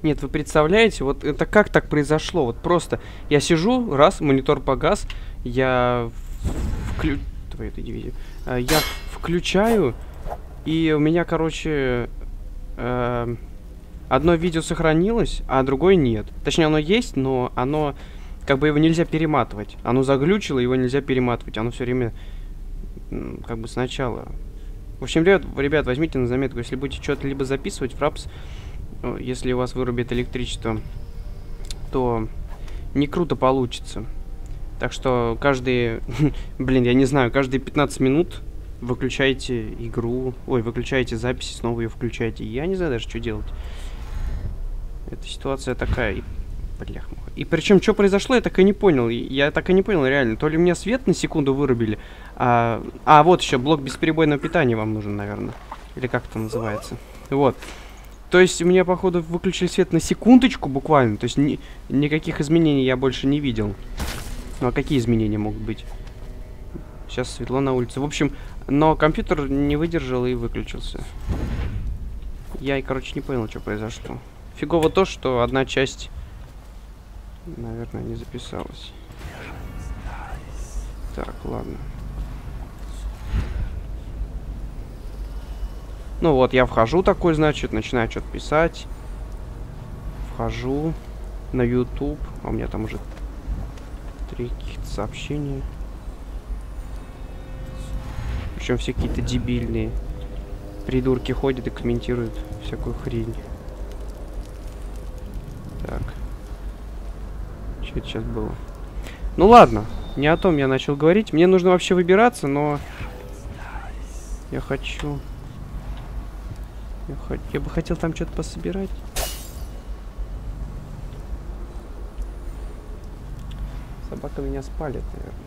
Нет, вы представляете, вот это как так произошло? Вот просто я сижу, раз, монитор погас, я я включаю, и у меня, короче, одно видео сохранилось, а другое нет. Точнее, оно есть, но оно, как бы его нельзя перематывать. Оно заглючило, его нельзя перематывать. Оно все время, как бы сначала. В общем, ребят, возьмите на заметку, если будете что-то либо записывать в Fraps, если у вас вырубит электричество, то не круто получится. Так что каждые, блин, я не знаю, каждые 15 минут выключайте игру, выключайте запись, снова ее включайте. Я не знаю даже, что делать. Эта ситуация такая, бляха-муха. И причем, что произошло, я так и не понял. Я так и не понял, реально. То ли мне свет на секунду вырубили, вот еще блок бесперебойного питания вам нужен, наверное. Или как это называется. Вот. То есть у меня, походу, выключили свет на секундочку буквально. То есть никаких изменений я больше не видел. Ну а какие изменения могут быть? Сейчас светло на улице. В общем, но компьютер не выдержал и выключился. Я, короче, не понял, что произошло. Фигово то, что одна часть, наверное, не записалась. Так, ладно. Ну вот, я вхожу такой, значит, начинаю что-то писать. Вхожу на YouTube. А у меня там уже 3 каких-то сообщения. Причем все какие-то дебильные. Придурки ходят и комментируют всякую хрень. Так. Что это сейчас было? Ну ладно, не о том я начал говорить. Мне нужно вообще выбираться, но... Я хочу... Я бы хотел там что-то пособирать. Собака меня спалит, наверное.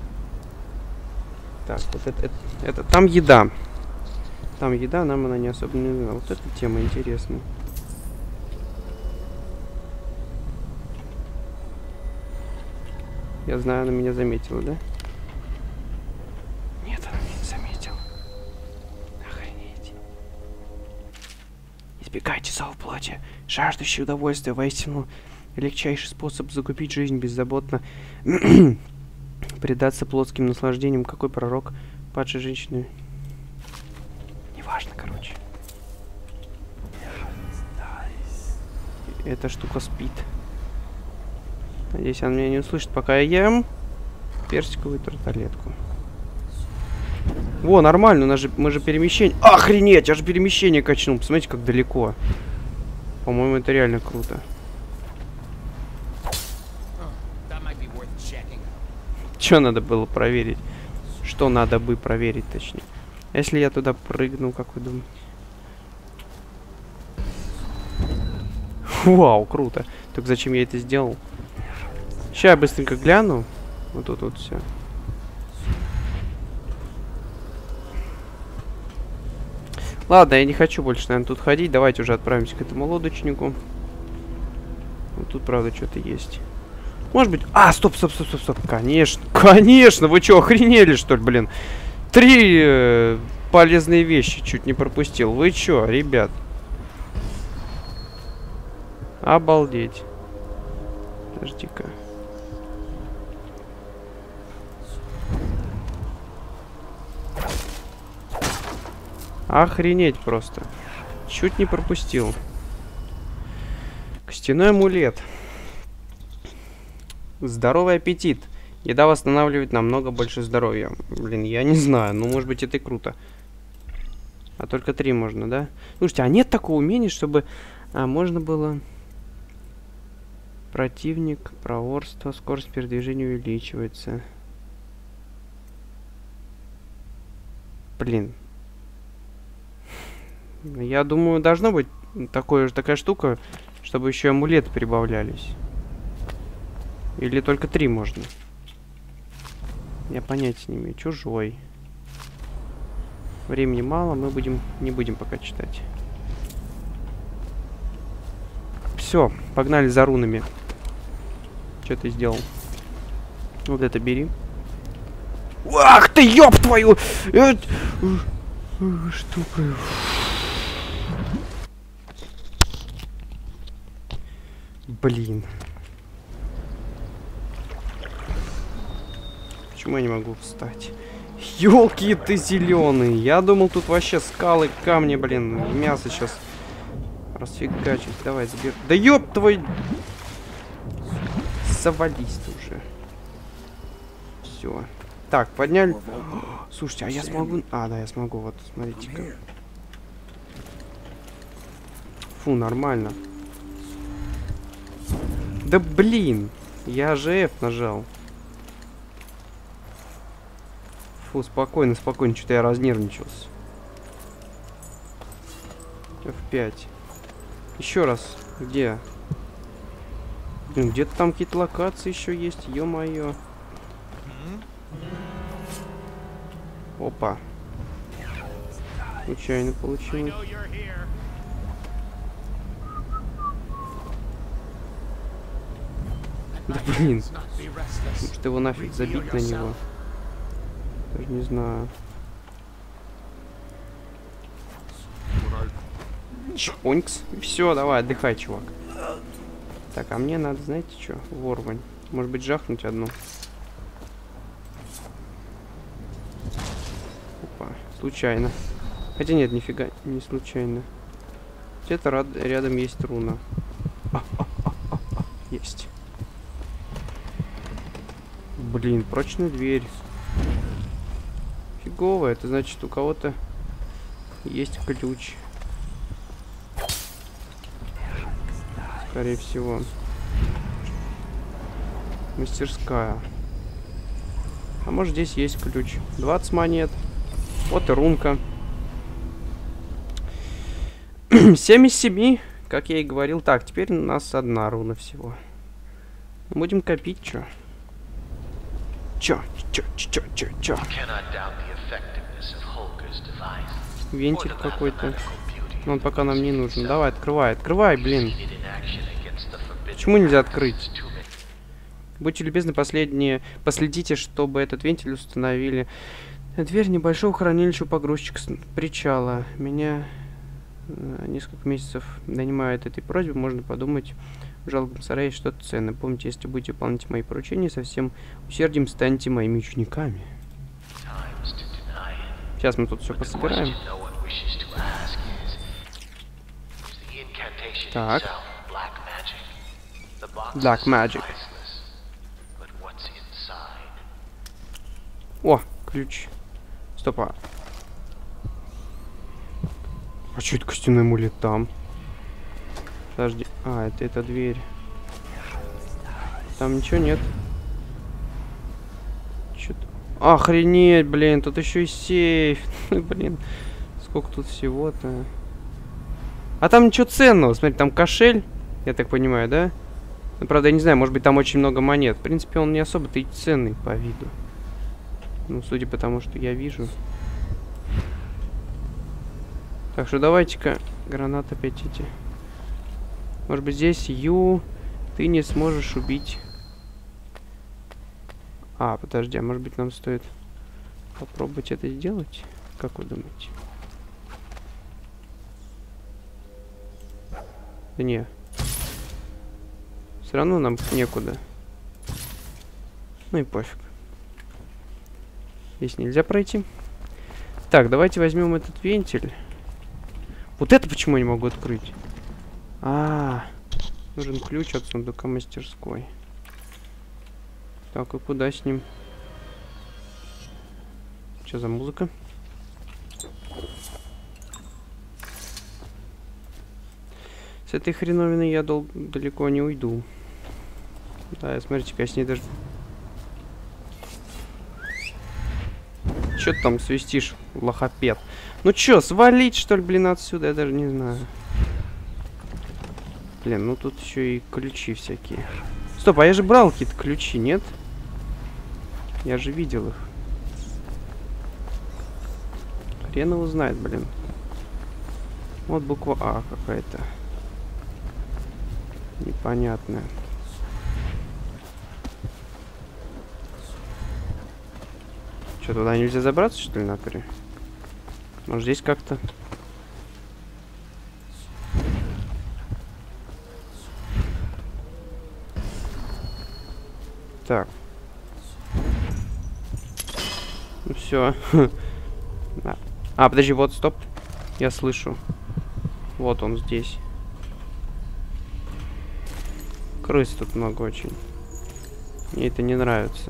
Так, вот это там еда. Там еда, нам она не особо не нужна. Вот эта тема интересная. Я знаю, она меня заметила, да? Нет, она меня не заметила. Охренеть. Избегайте зов плоти, жаждущий удовольствия, воистину легчайший способ закупить жизнь беззаботно. Предаться плотским наслаждениям. Какой пророк падшей женщины? Неважно, короче. Эта штука спит. Надеюсь, она меня не услышит, пока я ем персиковую тарталетку. Во, нормально, мы же перемещение... Охренеть, я же перемещение качнул. Посмотрите, как далеко. По-моему, это реально круто. Что надо было проверить? Что надо бы проверить, точнее. Если я туда прыгну, как вы думаете? Вау, круто. Только зачем я это сделал? Сейчас я быстренько гляну. Вот тут вот все. Ладно, я не хочу больше, наверное, тут ходить. Давайте уже отправимся к этому лодочнику. Вот тут, правда, что-то есть. Может быть... Стоп. Конечно. Конечно, вы что, охренели, что ли, блин? 3 полезные вещи чуть не пропустил. Вы что, ребят? Обалдеть. Подожди-ка. Охренеть просто. Чуть не пропустил. Костяной амулет. Здоровый аппетит. Еда восстанавливает намного больше здоровья. Блин, я не знаю. Ну, может быть, это и круто. А только 3 можно, да? Слушайте, а нет такого умения, чтобы можно было... Противник, проворство, скорость передвижения увеличивается. Блин. Я думаю, должно быть такая штука, чтобы еще амулеты прибавлялись. Или только 3 можно? Я понятия не имею. Чужой. Времени мало, мы не будем пока читать. Все, погнали за рунами. Что ты сделал? Вот это бери. Ах ты, ёб твою! Штука. Блин. Почему я не могу встать? Ёлки ты зеленый. Я думал, тут вообще скалы, камни, блин. Мясо сейчас расфигачить. Давай, забери. Да ёб твой... Завались ты уже. Все. Так, подняли. Слушайте, а я смогу... А, да, я смогу. Вот, смотрите-ка. Фу, нормально. Да блин. Я же F нажал. Фу, спокойно, спокойно. Что-то я разнервничался. F5. Еще раз. Где? Блин, где-то там какие-то локации еще есть. Ё-моё. Опа. Случайно получилось. Да блин. Может его нафиг забить на него? Даже не знаю. Чпонькс. Все, давай, отдыхай, чувак. Так, а мне надо, знаете что? Ворвань. Может быть, жахнуть одну. Опа, случайно. Хотя нет, нифига не случайно. Где-то рядом есть руна. Есть. Блин, прочная дверь. Фигово, это значит, у кого-то есть ключ. Скорее всего. Мастерская. А может, здесь есть ключ. 20 монет. Вот и рунка. 7 из 7, как я и говорил. Так, теперь у нас одна руна всего. Будем копить, чё? Чё? Вентиль какой-то. Он пока нам не нужен. Давай, открывай, блин. Почему нельзя открыть? Будьте любезны, последите, чтобы этот вентиль установили. Дверь небольшого хранилища погрузчика с причала. Меня несколько месяцев донимает этой просьбой. Можно подумать, в жалобном сарае что-то ценное. Помните, если будете выполнять мои поручения, со всем усердием станьте моими учениками. Сейчас мы тут все пособираем. Так. Black Magic. О, ключ. Стопа. А что это костяной амулет там? Подожди. А, это дверь. Там ничего нет. Что-то... Охренеть, блин, тут еще и сейф. Блин, сколько тут всего-то. А там ничего ценного. Смотри, там кошель, я так понимаю, да? Ну, правда, я не знаю, может быть, там очень много монет. В принципе, он не особо-то и ценный по виду. Ну, судя по тому, что я вижу. Так что давайте-ка гранат опять эти. Может быть, здесь ты не сможешь убить. А, подожди, а может быть, нам стоит попробовать это сделать? Как вы думаете? Да не. Все равно нам некуда. Ну и пофиг. Здесь нельзя пройти. Так, давайте возьмем этот вентиль. Вот это почему я не могу открыть? Нужен ключ от сундука мастерской. Так, и куда с ним? Что за музыка? С этой хреновиной я далеко не уйду. Да, смотрите-ка, я с ней даже... Чё ты там свистишь, лохопед? Ну чё, свалить, что ли, блин, отсюда? Я даже не знаю. Блин, ну тут еще и ключи всякие. Стоп, а я же брал какие-то ключи, нет? Я же видел их. Хрен его знает, блин. Вот буква А какая-то. Непонятная. Что, туда нельзя забраться, что ли, натуре? Может, здесь как-то... Так. Ну все. А, подожди, вот, стоп. Я слышу. Вот он здесь. Крыс тут много очень. Мне это не нравится.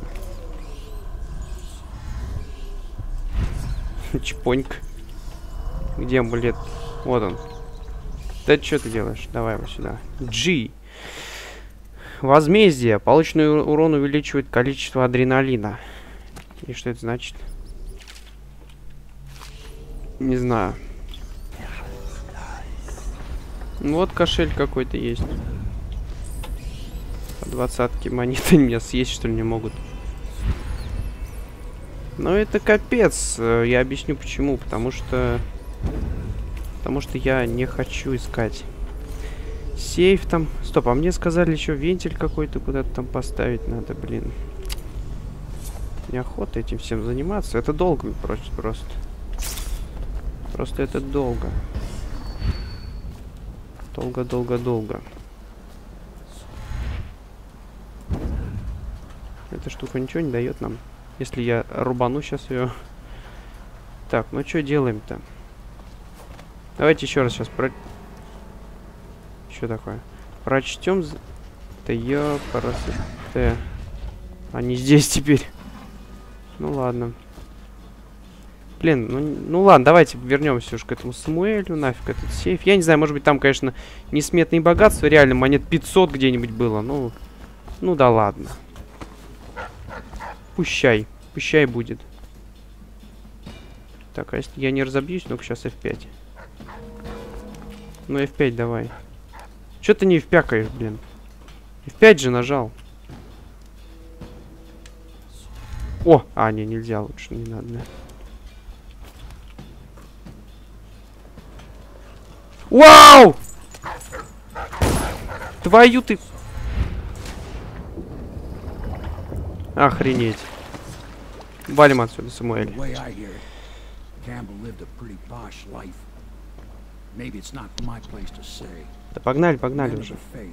Чпонька. Где амулет? Вот он. Да что ты делаешь? Давай его сюда. G. Возмездие. Полученный урон увеличивает количество адреналина. И что это значит? Не знаю. Вот кошель какой-то есть. По 20-ки монеты меня съесть, что ли, не могут. Но это капец. Я объясню почему. Потому что я не хочу искать. Сейф там. Стоп, а мне сказали еще вентиль какой-то куда-то там поставить надо, блин. Неохота этим всем заниматься. Это долго просто. Просто это долго. Долго. Эта штука ничего не дает нам. Если я рубану сейчас ее. Так, ну что делаем-то? Давайте еще раз сейчас про... Что такое? Прочтем. Да ёпарасы. Они здесь теперь. Ну ладно. Блин, ну ладно, давайте вернемся уж к этому Самуэлю, нафиг этот сейф. Я не знаю, может быть там, конечно, несметные богатства, реально монет 500 где-нибудь было. Ну да ладно. Пущай будет. Так, а если я не разобьюсь, ну-ка сейчас F5. Ну F5 давай. Чё ты не впякаешь, блин? F5 же нажал. О! А, не, нельзя, лучше не надо, да. Вау! Твою ты... Охренеть. Валим отсюда, Самуэль. Да погнали уже.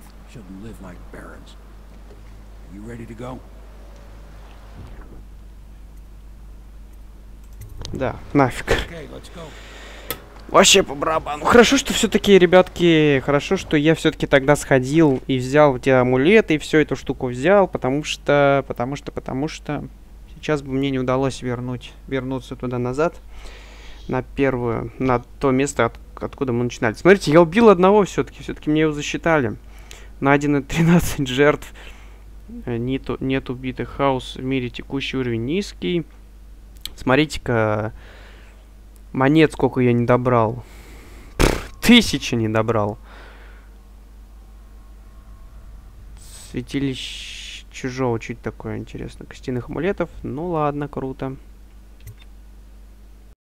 Да, нафиг. Вообще по барабану. Хорошо, что все-таки, ребятки, хорошо, что я все-таки тогда сходил и взял те амулеты, и всю эту штуку взял, потому что сейчас бы мне не удалось вернуться туда назад, на то место, откуда мы начинали. Смотрите, я убил одного все-таки мне его засчитали. Найдено 13 жертв. Нет убитых. Хаос в мире, текущий уровень низкий. Смотрите-ка, монет сколько я не добрал. 1000 не добрал. Святилище чужого, чуть такое интересно. Костяных амулетов. Ну ладно, круто.